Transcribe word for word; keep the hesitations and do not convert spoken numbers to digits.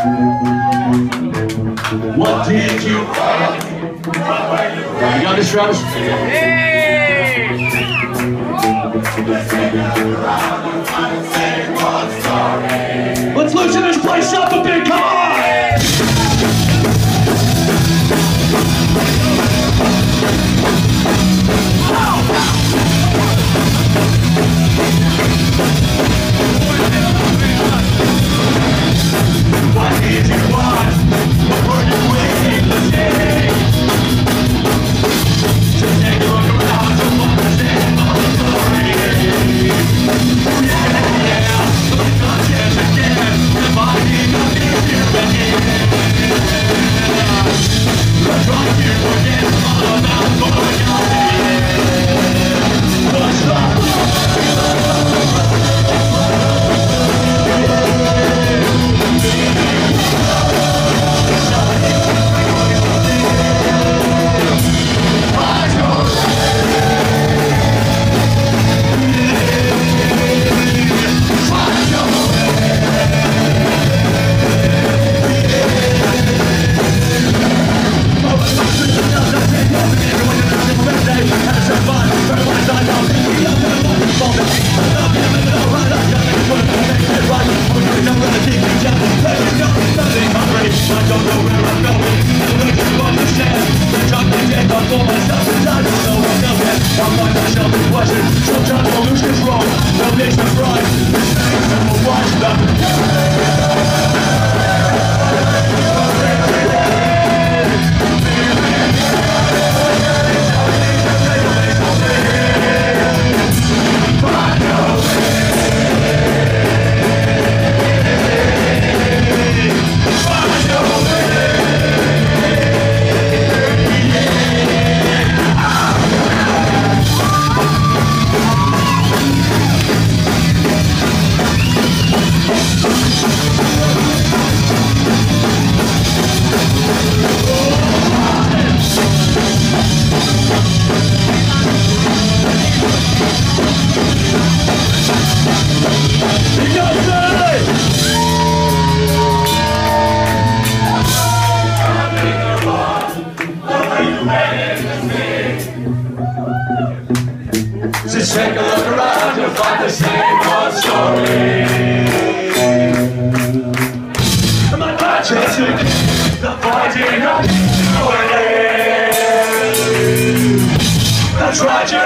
What did you want? You got this, Travis? Hey! Let's loosen this place up a bit, come on! What did you want? What were you waiting to say? Just take a look around to understand my story. Yeah, yeah, so it's not just again. If I need to be here again, I'm trying to forget all about going out there. What's up? Just take a look around, you'll find the same old story. My conscience, the fighting of the I tried to